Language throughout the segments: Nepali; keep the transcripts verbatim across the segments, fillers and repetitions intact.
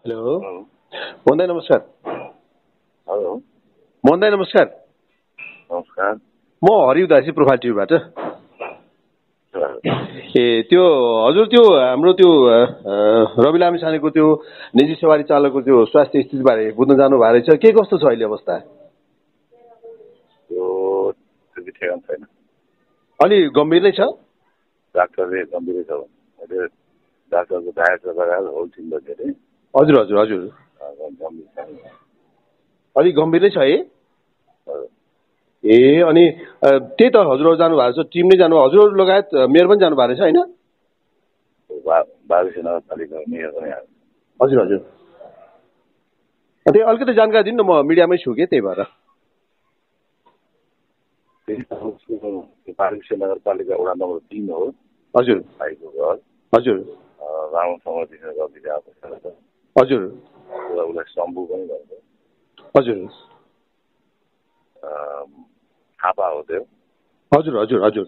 हेलो मोहन नमस्कार। हेलो मोहन नमस्कार। नमस्कार, म हरि उदासी प्रोफाइल टिभीबाट। ए त्यो हजुर त्यो हाम्रो त्यो रवि लामिछानेको त्यो निजी सवारी चालकको त्यो स्वास्थ्य स्थितिबारे बुझ्न जानु भएको रहेछ। के कस्तो छ अहिले अवस्था? त्यो त्यति ठेगान छैन, अलि गम्भीर नै छ। डाक्टरले गम्भीरै छ भने डाक्टरको डायट लगाएर होल टिम बसेर। हजुर हजुर हजुर गम्भीर छैन, अलि गम्भीर नै छ है। ए अनि त्यही त हजुरहरू जानु भएको छ, टिम नै जानु, हजुरहरू लगायत मेयर पनि जानु भएको रहेछ होइन? बाह्र नगरपालिका मेयर पनि। हजुर हजुर त्यही अलिकति जानकारी दिनु न, म मिडियामै छु कि त्यही भएर। बाह्र नगरपालिका वडा नम्बर तिन हो। हजुर भाइको घर। हजुर राम्रोसँग दिने गल्ती आएको छ। हजुर उसलाई शम्भु पनि भन्छ। हजुर थापा हो त्यो। हजुर हजुर हजुर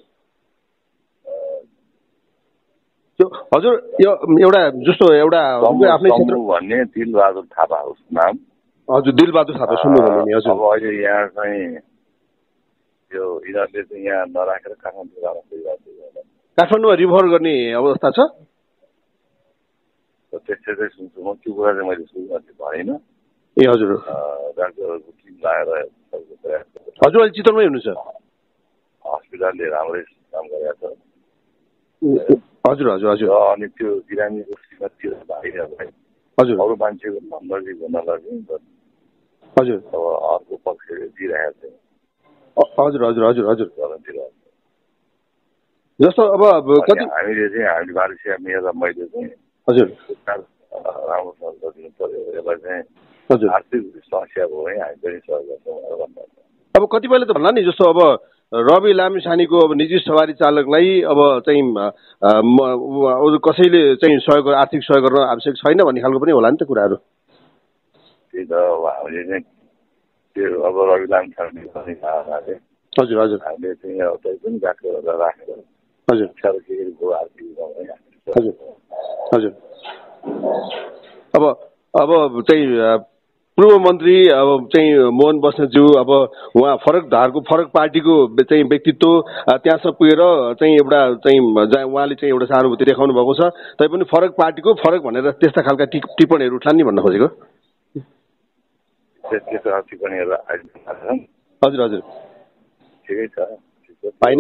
त्यो हजुर यो एउटा जस्तो एउटा आफ्नै क्षेत्र भन्ने दिलबहादुर थापा हो नाम। हजुर दिलबहादुर थापा सुन्नुभयो नि। हजुर अब अहिले यहाँ चाहिँ त्यो यिनीहरूले चाहिँ यहाँ नराखेर काठमाडौँ जान खोजिरहेको छ। काठमाडौँमा रिभर गर्ने अवस्था छ। त्यस्तै चाहिँ सुन्छु म, त्यो कुरा चाहिँ मैले सुन्नु भएन। ए हजुर डाक्टरहरूको टिम लगाएर प्रयास गर्छ। हजुर अहिले चितवनमै हुनुहुन्छ? हस्पिटलले राम्रै काम गरेको छ। हजुर हजुर हजुर अनि त्यो बिरामीको श्रीमती भाइहरूलाई हजुर अरू मान्छेको नम्बर हुन लाग्यो। हजुर अब अर्को पक्षले दिइरहेको छ। हजुर हजुर हजुर हजुर दिइरहेको छ। जस्तो अब कति हामीले चाहिँ हामी बारिसिया मेयर मैले चाहिँ हजुर राम्रोसँग गरिदिनु पर्यो। यसलाई चाहिँ हजुर आर्थिक समस्या भयो है, हामी पनि सहयोग गर्छौँ भनेर भन्नु। अब कतिपयले त भन्ला नि, जस्तो अब रवि लामिछानेको अब निजी सवारी चालकलाई अब चाहिँ कसैले चाहिँ सहयोग आर्थिक सहयोग गर्न आवश्यक छैन भन्ने खालको पनि होला नि त कुराहरू। त्यही त अब हामीले चाहिँ त्यो अब रवि लामिछाने हजुर हजुर हामीले चाहिँ अब त्यही पनि डाक्टरहरूलाई राखेर हजुर के आर्थिक हजुर हजुर अब अब चाहिँ पूर्व मन्त्री अब चाहिँ मोहन बस्नेतज्यू, अब उहाँ फरक धारको फरक पार्टीको चाहिँ व्यक्तित्व, त्यहाँसम्म पुगेर चाहिँ एउटा चाहिँ उहाँले चाहिँ एउटा सहानुभूति देखाउनु भएको छ। तैपनि फरक पार्टीको फरक भनेर त्यस्ता खालका टिप्पणीहरू उठान् नि भन्न खोजेको। हजुर हजुर ठिकै छ होइन।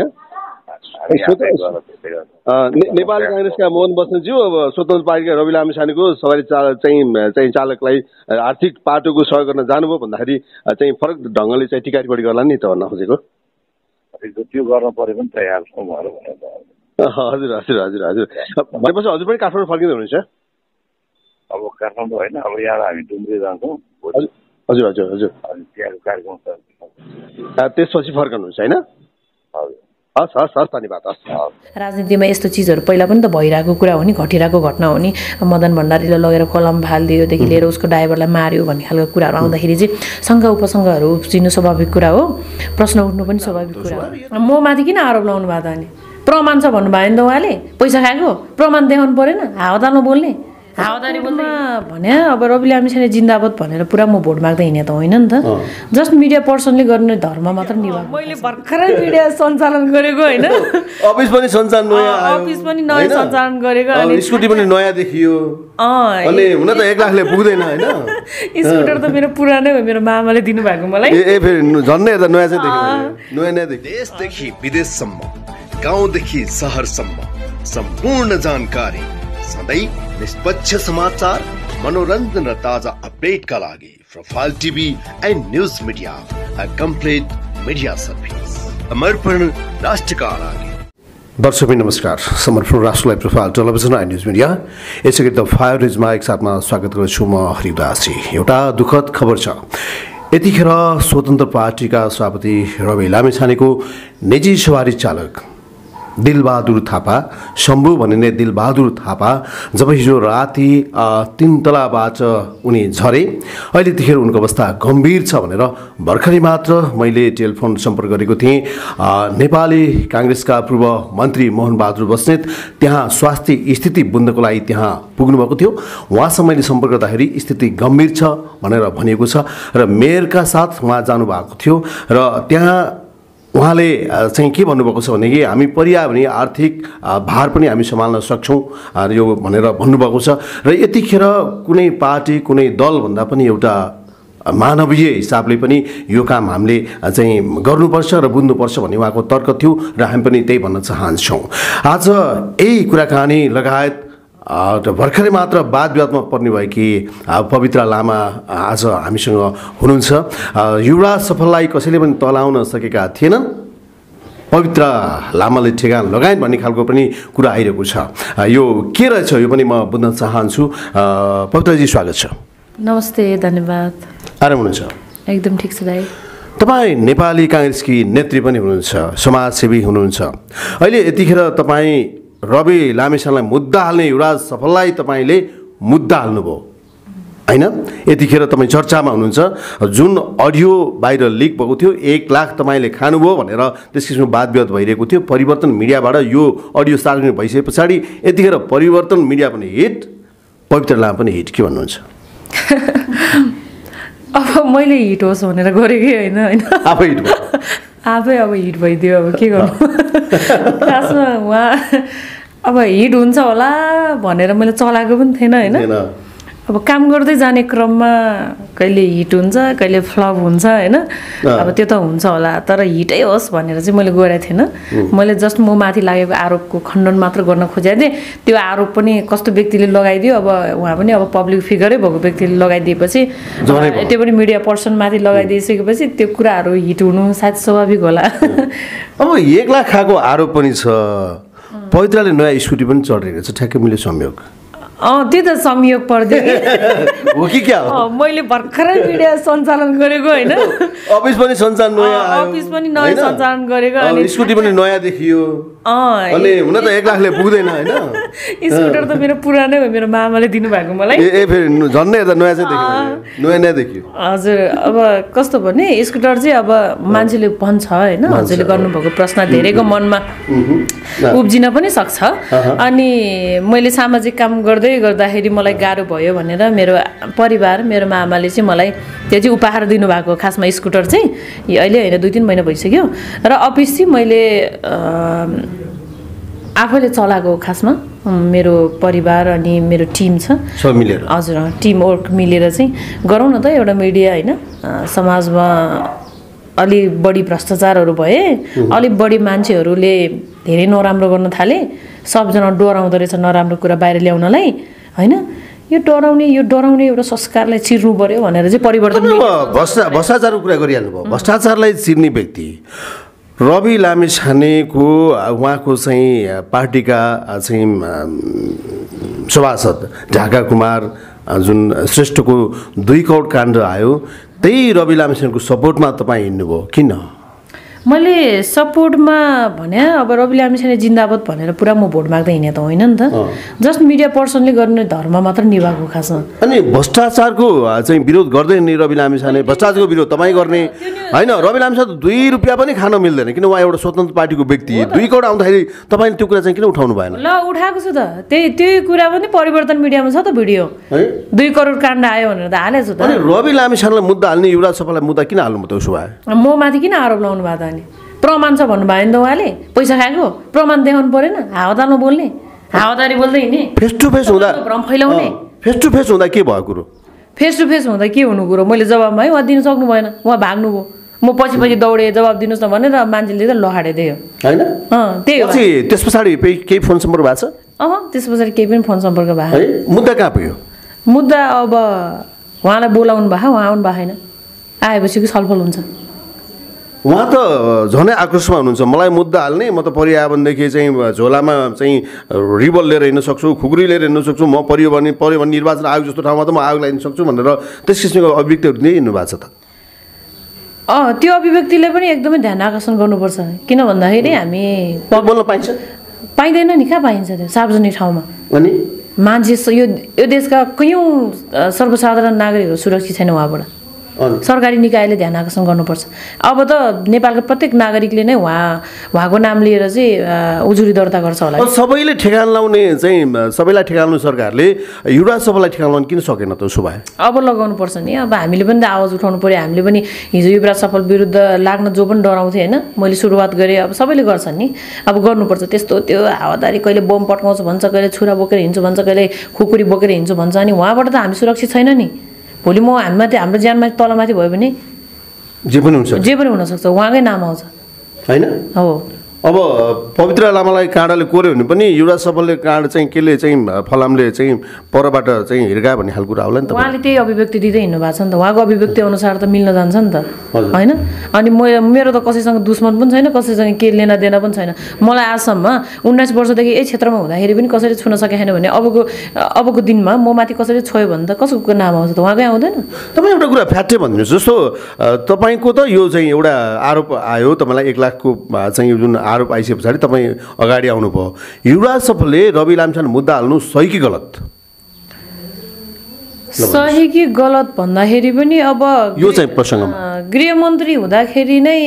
नेपाली काङ्ग्रेसका मोहन बस्नेतज्यू अब स्वतन्त्र पार्टीका रवि लामिछानेको सवारी चालक चाहिँ चाहिँ चालकलाई आर्थिक पाटोको सहयोग गर्न जानुभयो भन्दाखेरि चाहिँ फरक ढङ्गले चाहिँ टिका टिप्पणी गर्ला नि त भन्न खोजेको। त्यो गर्न परे पनि तयार छौँ भनेर भनेर। हजुर हजुर हजुर हजुर भनेपछि हजुर पनि काठमाडौँ फर्किँदै हुनुहुन्छ? अब काठमाडौँ होइन, अब यहाँ हामी डुम्रे जान्छौँ। हजुर हजुर हजुर अनि त्यहाँको कार्यक्रम त्यसपछि फर्कनुहुन्छ होइन? हजुर हस् हस् हस् धन्यवाद। हस् राजनीतिमा यस्तो चिजहरू पहिला पनि त भइरहेको कुरा हो नि, घटिरहेको घटना हो नि। मदन भण्डारीले लगेर कलम फालिदियोदेखि लिएर उसको ड्राइभरलाई मार्यो भन्ने खालको कुराहरू आउँदाखेरि चाहिँ शङ्का उपशङ्काहरू उब्जिनु स्वाभाविक कुरा हो, प्रश्न उठ्नु पनि स्वाभाविक कुरा हो। म माथि किन आरोप लगाउनु भएको त? अनि प्रमाण छ भन्नुभयो नि त उहाँले, पैसा खाएको प्रमाण देखाउनु परेन? हावादारमा बोल्ने हावादारी बोल्दा भने अब रवि लामिछाने जिन्दाबाद भनेर पुरा म भोट माग्दै हिँडे त होइन नि त। जस्ट मिडिया पर्सनले गर्ने धर्म मात्र निभा। मैले भर्खरै मिडिया सञ्चालन गरेको होइन, अफिस पनि सञ्चालन नयाँ अफिस पनि नयाँ सञ्चालन गरेको, अनि स्कुटी पनि नयाँ देखियो। अनि हुन त एक लाखले पुग्दैन होइन। स्कुटर त मेरो पुरानै हो, मेरो मामाले दिनुभएको मलाई। ए फेरि झन्नै हेर्दा नयाँ चाहिँ देखियो, नयाँ नयाँ देखियो। देशदेखि विदेशसम्म, गाउँदेखि सहरसम्म सम्पूर्ण जानकारी, सधैँ निष्पक्ष समाचार, मनोरञ्जन र ताजा अपडेटका लागि profile TV and news media, a complete media service, समर्पण राष्ट्रका लागि। दर्शक नमस्कार, समर्पण राष्ट्रलाई profile television and news media यसै द फायर रिजमा एकसाथमा स्वागत गर्छु म हरिदासजी। एउटा दुःखद खबर छ। यतिखेर स्वतन्त्र पार्टीका सभापति रवि लामिछानेको निजी सवारी चालक दिलबहादुर थापा, शम्भु भनिने दिलबहादुर थापा जब हिजो राति तीन तलाबाट उनी झरे। अहिले त्यतिखेर उनको अवस्था गम्भीर छ भनेर भर्खरै मात्र मैले टेलिफोन सम्पर्क गरेको थिएँ। नेपाली काङ्ग्रेसका पूर्व मन्त्री मोहनबहादुर बस्नेत त्यहाँ स्वास्थ्य स्थिति बुझ्नको लागि त्यहाँ पुग्नुभएको थियो। उहाँसँग मैले सम्पर्क गर्दाखेरि स्थिति गम्भीर छ भनेर भनिएको छ र मेयरका साथ उहाँ जानुभएको थियो र त्यहाँ उहाँले चाहिँ के भन्नुभएको छ भनेदेखि हामी परिया भने आर्थिक भार पनि हामी सम्हाल्न सक्छौँ यो भनेर भन्नुभएको छ र यतिखेर कुनै पार्टी कुनै दलभन्दा पनि एउटा मानवीय हिसाबले पनि यो काम हामीले चाहिँ गर्नुपर्छ र बुझ्नुपर्छ भन्ने उहाँको तर्क थियो र हामी पनि त्यही भन्न चाहन्छौँ। आज यही कुराकानी लगायत भर्खरै मात्र वाद विवादमा पर्ने भएकी पवित्र लामा आज हामीसँग हुनुहुन्छ। युवराज सफललाई कसैले पनि तलाउन सकेका थिएनन्, पवित्र लामाले ठेगान लगाइन् भन्ने खालको पनि कुरा आइरहेको छ। यो के रहेछ यो पनि म बुझ्न चाहन्छु। पवित्रजी स्वागत छ। नमस्ते, धन्यवाद। आराम हुनुहुन्छ? एकदम ठिक छ दाइ। तपाईँ नेपाली काङ्ग्रेसकी नेत्री पनि हुनुहुन्छ, समाजसेवी हुनुहुन्छ। अहिले यतिखेर तपाईँ रवि लामिछानेलाई मुद्दा हाल्ने युवराज सफललाई तपाईँले मुद्दा हाल्नुभयो होइन? यतिखेर तपाईँ चर्चामा हुनुहुन्छ। जुन अडियो बाहिर लिक भएको थियो एक लाख तपाईँले खानुभयो भनेर त्यस किसिमको वाद विवाद भइरहेको थियो। परिवर्तन मिडियाबाट यो अडियो सार्वजनिक भइसके पछाडि यतिखेर परिवर्तन मिडिया पनि हिट, पवित्र लामा पनि हिट, के भन्नुहुन्छ? अब मैले हिट होस् भनेर गरेकै होइन होइन आफै हिट भयो, आफै अब हिट भइदियो। अब के गर्नु, खासमा उहाँ अब हिट हुन्छ होला भनेर मैले चलाएको पनि थिएन होइन। अब काम गर्दै जाने क्रममा कहिले हिट हुन्छ कहिले फ्लप हुन्छ होइन। अब त्यो त हुन्छ होला, तर हिटै होस् भनेर चाहिँ मैले गरेको थिएन। मैले जस्ट म माथि लागेको आरोपको खण्डन मात्र गर्न खोजेको थिएँ। त्यो आरोप पनि कस्तो व्यक्तिले लगाइदियो, अब उहाँ पनि अब पब्लिक फिगरै भएको व्यक्तिले लगाइदिएपछि, त्यो पनि मिडिया पर्सन माथि लगाइदिइसकेपछि त्यो कुराहरू हिट हुनु सायद स्वाभाविक होला। अब एक लाख खाएको आरोप पनि छ, पवित्रले नयाँ स्कुटी पनि चढिरहेको छ, ठ्याक्कै मिल्यो संयोग। अँ त्यो त संयोग पर्दैन हो कि क्या हो? मैले भर्खरै मिडिया सञ्चालन गरेको होइन, अफिस पनि सञ्चालन नयाँ आयो, अफिस पनि नयाँ सञ्चालन गरेको, अनि स्कुटी पनि नयाँ देखियो। अँ अनि हुन त एक लाखले पुग्दैन होइन। स्कुटर त मेरो पुरानै हो, मेरो मामाले दिनुभएको मलाई। ए फेरि झन्डै यता नयाँ चाहिँ देखियो, नयाँ नयाँ देखियो। हजुर, अब कस्तो भने स्कुटर चाहिँ अब मान्छेले भन्छ होइन, हजुरले गर्नुभएको प्रश्न धेरैको मनमा उब्जिन पनि सक्छ। अनि मैले सामाजिक काम गर्दै गर्दाखेरि मलाई गाह्रो भयो भनेर मेरो परिवार, मेरो मामाले चाहिँ मलाई त्यो चाहिँ उपहार दिनुभएको, खासमा स्कुटर चाहिँ अहिले होइन दुई तिन महिना भइसक्यो। र अफिस चाहिँ मैले आफैले चलाएको, खासमा मेरो परिवार अनि मेरो टिम छ सब मिलेर। हजुर, टिम वर्क मिलेर चाहिँ गरौँ न त एउटा मिडिया होइन। समाजमा अलि बढी भ्रष्टाचारहरू भए, अलिक बढी मान्छेहरूले धेरै नराम्रो गर्न थाले, सबजना डराउँदो रहेछ नराम्रो कुरा बाहिर ल्याउनलाई होइन। यो डराउने यो डराउने एउटा संस्कारलाई चिर्नु पर्यो भनेर चाहिँ परिवर्तन। भ्रष्टाचारको कुरा गरिहाल्नु भयो। भ्रष्टाचारलाई चिर्ने व्यक्ति रवि लामिछानेको उहाँको चाहिँ पार्टीका चाहिँ सभासद ढाका कुमार जुन श्रेष्ठको दुई करोड काण्ड आयो, त्यही रवि लामिछानेको सपोर्टमा तपाईँ हिँड्नुभयो, किन? मैले सपोर्टमा भने अब रवि लामिछाने जिन्दाबाद भनेर पुरा म भोट माग्दै हिँडे त होइन नि त, जस्ट मिडिया पर्सनले गर्ने धर्म मात्र निभाएको खासमा। अनि भ्रष्टाचारको चाहिँ विरोध गर्दै नि रवि लामिछाने, भ्रष्टाचारको विरोध तपाईँ गर्ने होइन। रवि लामिछाने दुई रुपियाँ पनि खान मिल्दैन, किन उहाँ एउटा स्वतन्त्र पार्टीको व्यक्ति। दुई करोड आउँदाखेरि तपाईँले त्यो कुरा चाहिँ किन उठाउनु भएन? ल उठाएको छु त, त्यही त्यही कुरा पनि परिवर्तन मिडियामा छ त भिडियो, दुई करोड काण्ड आयो भनेर त हालेको छु त। अनि रवि लामिछानेलाई मुद्दा हाल्ने युवराज सफललाई मुद्दा किन हाल्नु भयो त? उसो भए म माथि किन आरोप लाउनु भयो त? अनि प्रमाण छ भन्नुभयो नि त उहाँले, पैसा खाएको प्रमाण देखाउनु परेन? हावादारमा बोल्ने, हावादारी बोल्दै हिँड्ने, फेस टु फेस हुँदा भ्रम फैलाउने। फेस टु फेस हुँदा के भयो कुरो? फेस टु फेस हुँदा के हुनु कुरो? मैले जवाब मागेँ, उहाँ दिनु सक्नु भएन, उहाँ भाग्नुभयो। म पछि पछि दौडेँ जवाब दिनुहोस् न भनेर, मान्छेले त लहाडिदियो होइन। अँ त्यही हो। त्यस पछाडि केही फोन सम्पर्क भएको छ? अँ त्यस पछाडि केही पनि फोन सम्पर्क भएको। मुद्दा कहाँ पुग्यो? मुद्दा अब उहाँलाई बोलाउनु भएको, उहाँ आउनु भएको छैन, आएपछि छलफल हुन्छ। उहाँ त झनै आक्रोशमा हुनुहुन्छ, मलाई मुद्दा हाल्ने, म त परिया भनेदेखि चाहिँ झोलामा चाहिँ रिबल लिएर हिँड्न सक्छु, खुकुरी लिएर हिँड्न सक्छु, म परियो भने परियो भने निर्वाचन आयोग जस्तो ठाउँमा त म आयोग लगाइदिन सक्छु भनेर त्यस किसिमको अभिव्यक्तिहरू नै हिँड्नु भएको छ त। अँ त्यो अभिव्यक्तिले पनि एकदमै ध्यान आकर्षण गर्नुपर्छ किन भन्दाखेरि हामी बोल्न पाइन्छ पाइँदैन नि कहाँ पाइन्छ त्यो सार्वजनिक ठाउँमा अनि मान्छे यो यो देशका कयौँ सर्वसाधारण नागरिकहरू सुरक्षित छैन उहाँबाट सरकारी निकायले ध्यान आकर्षण गर्नुपर्छ अब त नेपालको प्रत्येक नागरिकले नै उहाँ उहाँको नाम लिएर चाहिँ उजुरी दर्ता गर्छ होला सबैले ठेगान लाउने चाहिँ सबैलाई ठेगान लाउने सरकारले युवराज सभालाई ठेगान लाउन किन सकेन त उसो भए अब लगाउनु पर्छ नि अब हामीले पनि त आवाज उठाउनु पर्यो हामीले पनि हिजो युवराज सफल विरुद्ध लाग्न जो पनि डराउँथे होइन मैले सुरुवात गरेँ अब सबैले गर्छन् नि अब गर्नुपर्छ त्यस्तो त्यो हावादारी कहिले बम पट्काउँछ भन्छ कहिले छुरा बोकेर हिँड्छु भन्छ कहिले खुकुरी बोकेर हिँड्छु भन्छ अनि उहाँबाट त हामी सुरक्षित छैन नि भोलि म हामीमाथि हाम्रो ज्यानमाथि तलमाथि भयो भने जे पनि हुन्छ जे पनि हुनसक्छ उहाँकै नाम आउँछ होइन हो अब पवित्र लामालाई काँडाले कोर्यो भने पनि युवराज सफलले काँड चाहिँ केले चाहिँ फलामले चाहिँ परबाट चाहिँ हिर्कायो भन्ने खालको कुरा होला नि त उहाँले त्यही अभिव्यक्ति दिँदै हिँड्नु भएको छ नि त उहाँको अभिव्यक्ति अनुसार त मिल्न जान्छ नि त होइन अनि म मेरो त कसैसँग दुश्मन पनि छैन कसैसँग के लेना देना पनि छैन मलाई आजसम्म उन्नाइस वर्षदेखि यही क्षेत्रमा हुँदाखेरि पनि कसैले छुन सकेको छैन भने अबको अबको दिनमा म माथि कसैले छोयो भने त कसको नाम आउँछ त उहाँकै आउँदैन तपाईँ एउटा कुरा फ्याक्टै भनिदिनुहोस् जस्तो तपाईँको त यो चाहिँ एउटा आरोप आयो तपाईँलाई एक लाखको चाहिँ जुन आरोप आइसके पछाडि तपाईँ अगाडि आउनुभयो युवराज सफलले रवि लामिछाने मुद्दा हाल्नु सही कि गलत सही कि गलत भन्दाखेरि पनि अब यो चाहिँ प्रसङ्गमा गृहमन्त्री हुँदाखेरि नै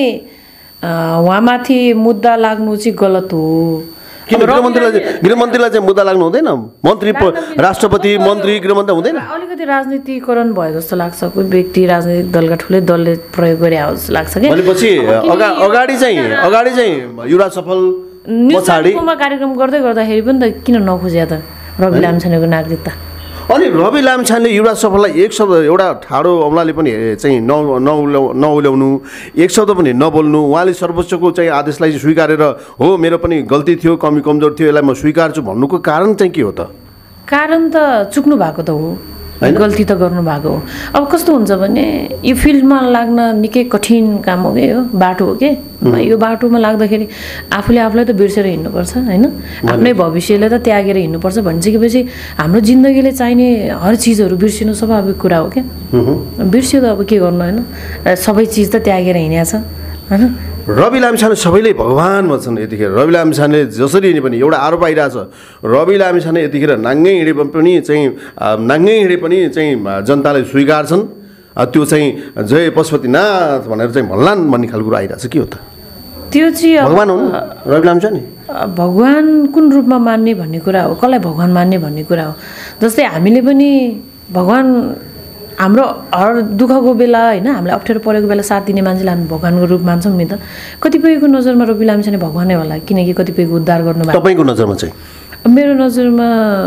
उहाँमाथि मुद्दा लाग्नु चाहिँ गलत हो किन गृहमन्त्रीलाई गृहमन्त्रीलाई चाहिँ मुद्दा लाग्नु हुँदैन मन्त्री राष्ट्रपति मन्त्री गृहमन्त्री हुँदैन अलिकति राजनीतिकरण भयो जस्तो लाग्छ कोही व्यक्ति राजनीतिक दलका ठुलै दलले प्रयोग गरे हो जस्तो लाग्छ कि भनेपछि अगाडि चाहिँ अगाडि चाहिँ युवराज सफल पछाडिमा कार्यक्रम गर्दै गर्दाखेरि पनि त किन नखोज्या त रवि लामिछानेको नागरिकता अनि रवि लामिछानेले युवराज सफललाई एक शब्द एउटा ठाडो औँलाले पनि चाहिँ न नउल्याउनु एक शब्द पनि नबोल्नु उहाँले सर्वोच्चको चाहिँ आदेशलाई स्वीकारेर हो मेरो पनि गल्ती थियो कमी कमजोर थियो यसलाई म स्वीकार्छु भन्नुको कारण चाहिँ के हो त कारण त चुक्नु भएको त हो गल्ती त गर्नु भएको हो अब कस्तो हुन्छ भने यो फिल्डमा लाग्न निकै कठिन काम हो कि यो बाटो हो कि यो बाटोमा लाग्दाखेरि आफूले आफूलाई त बिर्सेर हिँड्नुपर्छ होइन आफ्नै भविष्यलाई त त्यागेर हिँड्नुपर्छ भनिसकेपछि हाम्रो जिन्दगीले चाहिने हर चिजहरू बिर्सिनु स्वाभाविक कुरा हो क्या बिर्सियो त अब के गर्नु होइन सबै चिज त त्यागेर हिँडेको छ होइन रवि लामिछाने सबैले भगवान् भन्छन् यतिखेर रवि लामिछानेले जसरी हिँडे पनि एउटा आरोप आइरहेछ रवि लामिछाने यतिखेर नाङ्गै हिँडे पनि चाहिँ नाङ्गै हिँडे पनि चाहिँ जनताले स्वीकार्छन् त्यो चाहिँ जय पशुपतिनाथ भनेर चाहिँ भल्लान् भन्ने खालको कुरा आइरहेछ के हो त त्यो चाहिँ भगवान् हुन् रवि लामिछाने भगवान् कुन रूपमा मान्ने भन्ने कुरा हो कसलाई भगवान् मान्ने भन्ने कुरा हो जस्तै हामीले पनि भगवान् हाम्रो हर दुःखको बेला होइन हामीलाई अप्ठ्यारो परेको बेला साथ दिने मान्छेलाई हामी भगवान्को रूप मान्छौँ नि त कतिपयको नजरमा रवि लामिछाने भगवानै होला किनकि कतिपयको उद्धार गर्नुभएको तपाईँको नजरमा चाहिँ मेरो नजरमा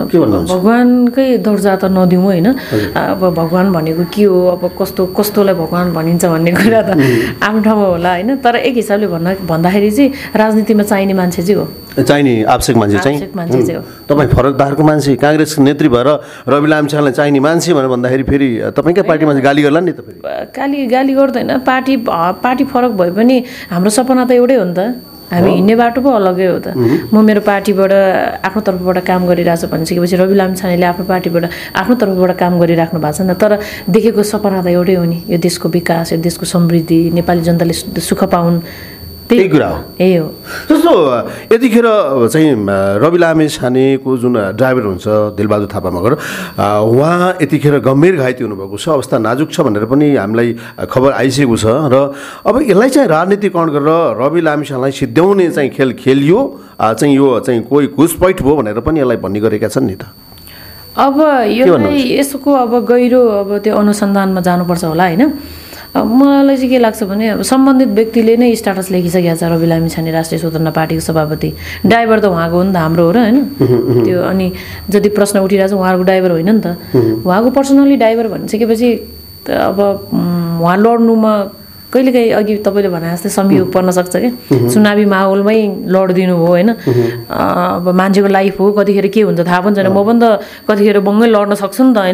भगवान्कै दर्जा त नदिउँ होइन अब भगवान् भनेको के हो अब कस्तो कस्तोलाई भगवान् भनिन्छ भन्ने कुरा त आफ्नो ठाउँमा होला होइन तर एक हिसाबले भन्न भन्दाखेरि चाहिँ राजनीतिमा चाहिने मान्छे चाहिँ हो चाहिने आवश्यक मान्छे चाहिँ मान्छे चाहिँ हो तपाईँ फरक धारको मान्छे काङ्ग्रेस नेत्री भएर रवि लामिछानेलाई चाहिने मान्छे भनेर भन्दाखेरि फेरि तपाईँकै पार्टी मान्छे गाली गर्ला नि त फेरि गाली गाली गर्दैन पार्टी पार्टी फरक भए पनि हाम्रो सपना त एउटै हो नि त हामी हिँड्ने बाटो पो अलग्गै हो त म मेरो पार्टीबाट आफ्नो तर्फबाट काम गरिरहेछु भनिसकेपछि रवि लामिछानेले आफ्नो पार्टीबाट आफ्नो तर्फबाट काम गरिराख्नु भएको छ नि तर देखेको सपना त एउटै हो नि यो देशको विकास यो देशको समृद्धि नेपाली जनताले सुख पाउन् त्यही कुरा हो यही हो जस्तो यतिखेर चाहिँ रवि लामिछानेको जुन ड्राइभर हुन्छ दिलबहादुर थापा मगर उहाँ यतिखेर गम्भीर घाइते हुनुभएको छ अवस्था नाजुक छ भनेर पनि हामीलाई खबर आइसकेको छ र अब यसलाई चाहिँ राजनीतिकरण गरेर रवि लामिछानेलाई सिद्ध्याउने चाहिँ खेल खेलियो चाहिँ यो चाहिँ कोही घुसपैठ भयो भनेर पनि यसलाई भन्ने गरेका छन् नि त अब यो यसको अब गहिरो अब त्यो अनुसन्धानमा जानुपर्छ होला होइन मलाई चाहिँ के लाग्छ भने अब सम्बन्धित व्यक्तिले नै स्ट्याटस लेखिसकेको छ रवि लामिछाने राष्ट्रिय स्वतन्त्र पार्टीको सभापति ड्राइभर त उहाँको हो नि त हाम्रो हो र होइन त्यो अनि जति प्रश्न उठिरहेको छ उहाँको ड्राइभर होइन नि त उहाँको पर्सनली ड्राइभर भनिसकेपछि अब उहाँ लड्नुमा कहिलेकाहीँ अघि तपाईँले भने जस्तै संयोग पर्न सक्छ क्या चुनावी माहौलमै लडिदिनु हो होइन अब मान्छेको लाइफ हो कतिखेर के हुन्छ थाहा पनि छैन म पनि त कतिखेर बङ्गै लड्न सक्छु नि त होइन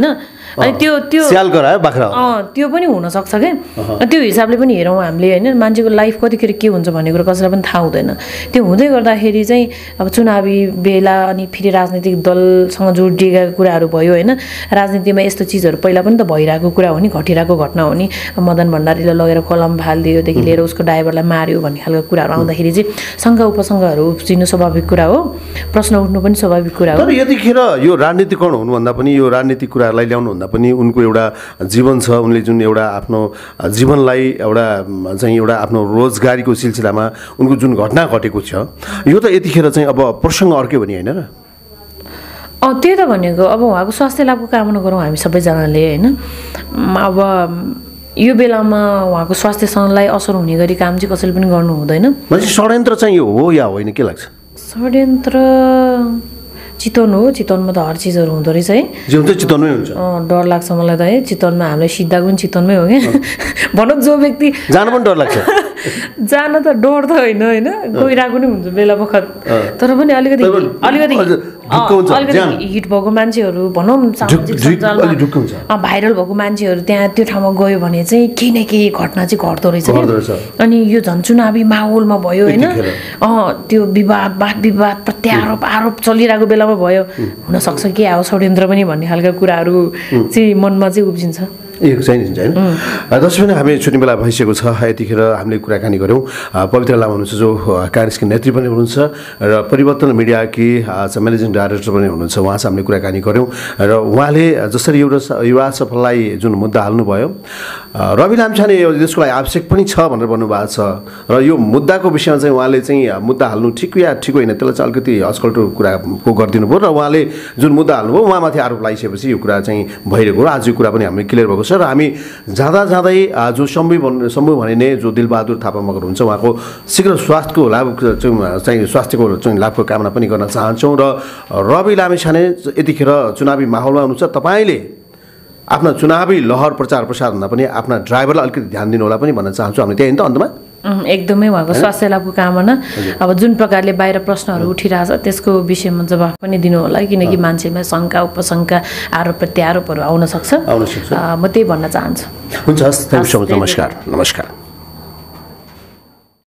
अनि त्यो त्यो स्याल गरायो बाख्रा अँ त्यो पनि हुनसक्छ क्या त्यो हिसाबले पनि हेरौँ हामीले होइन मान्छेको लाइफ कतिखेर के हुन्छ भन्ने कुरो कसैलाई पनि थाहा हुँदैन त्यो हुँदै गर्दाखेरि चाहिँ अब चुनावी बेला अनि फेरि राजनीतिक दलसँग जोडिएका कुराहरू भयो होइन राजनीतिमा यस्तो चिजहरू पहिला पनि त भइरहेको कुरा हो नि घटिरहेको घटना हो नि मदन भण्डारीले लगेर कलम फालिदियोदेखि लिएर उसको ड्राइभरलाई मार्यो भन्ने खालको कुराहरू आउँदाखेरि चाहिँ शङ्का उपशङ्काहरू उब्जिनु स्वाभाविक कुरा हो प्रश्न उठ्नु पनि स्वाभाविक कुरा हो तर यतिखेर यो राजनीतिकरण हुनुभन्दा पनि यो राजनीतिक कुराहरूलाई ल्याउनुभन्दा पनि उनको एउटा जीवन छ उनले जुन एउटा आफ्नो जीवनलाई एउटा चाहिँ एउटा आफ्नो रोजगारीको सिलसिलामा उनको जुन घटना घटेको छ यो त यतिखेर चाहिँ अब प्रसङ्ग अर्क्यो भने होइन र अँ त्यही त भनेको अब उहाँको स्वास्थ्य लाभको कामना गरौँ हामी सबैजनाले होइन अब यो बेलामा उहाँको स्वास्थ्यसँगलाई असर हुने गरी काम चाहिँ कसैले पनि गर्नु हुँदैन भनेपछि षड्यन्त्र चाहिँ यो हो या होइन के लाग्छ षड्यन्त्र चितवन हो चितवनमा त हर चिजहरू हुँदो रहेछ है जे हुन्छ चितवनमै हुन्छ अँ डर लाग्छ मलाई त है चितवनमा हामीलाई सिद्धाको पनि चितवनमै हो क्या भनौँ जो व्यक्ति जान पनि डर लाग्छ जान त डर त होइन होइन गइरहेको नै हुन्छ बेला बखत तर पनि अलिकति अलिकति अलिकति हिट भएको मान्छेहरू भनौँ सामाजिक सञ्जालमा भाइरल भएको मान्छेहरू त्यहाँ त्यो ठाउँमा गयो भने चाहिँ केही न केही घटना चाहिँ घट्दो रहेछ अनि यो झन् चुनावी माहौलमा भयो होइन अँ त्यो विवाद वाद विवाद प्रत्यारोप आरोप चलिरहेको बेलामा भयो हुनसक्छ के आयो षड्यन्त्र पनि भन्ने खालका कुराहरू चाहिँ मनमा चाहिँ उब्जिन्छ एक चाहिन्छ होइन दर्शक पनि हामी छुट्ने बेला भइसकेको छ यतिखेर हामीले कुराकानी गऱ्यौँ पवित्र लामा हुनुहुन्छ जो काङ्ग्रेसकी नेत्री पनि हुनुहुन्छ र परिवर्तन मिडियाकी म्यानेजिङ डाइरेक्टर पनि हुनुहुन्छ उहाँसँग हामीले कुराकानी गऱ्यौँ र उहाँले जसरी एउटा युवा सफललाई जुन मुद्दा हाल्नुभयो रवि लामिछाने यसको लागि आवश्यक पनि छ भनेर भन्नुभएको छ र यो मुद्दाको विषयमा चाहिँ उहाँले चाहिँ मुद्दा हाल्नु ठिक या ठिक होइन त्यसलाई चाहिँ अलिकति अस्कल्टो कुरा गरिदिनु भयो र उहाँले जुन मुद्दा हाल्नुभयो उहाँमाथि आरोप लगाइसकेपछि यो कुरा चाहिँ भइरहेको र आज यो कुरा पनि हामीले क्लियर भएको र हामी जाँदा जाँदै जो शम्भु भन् शम्भु भनिने जो दिलबहादुर थापा मगर हुन्छ उहाँको शीघ्र स्वास्थ्यको लाभ चाहिँ स्वास्थ्यको चाहिँ लाभको कामना पनि गर्न चाहन्छौँ र रवि लामिछाने यतिखेर चुनावी माहौलमा हुनुहुन्छ तपाईँले आफ्ना चुनावी लहर प्रचार प्रसारभन्दा पनि आफ्ना ड्राइभरलाई अलिकति ध्यान दिनु होला पनि भन्न चाहन्छु हामीले त्यही नि त अन्तमा एकदमै उहाँको स्वास्थ्य लाभको कामना अब जुन प्रकारले बाहिर प्रश्नहरू उठिरहेछ त्यसको विषयमा जवाफ पनि दिनु होला किनकि मान्छेमा शङ्का उपशङ्का आरोप प्रत्यारोपहरू आउन सक्छ आउन सक्छ म त्यही भन्न चाहन्छु हुन्छ हस् थ्याङ्क यू सो मच नमस्कार नमस्कार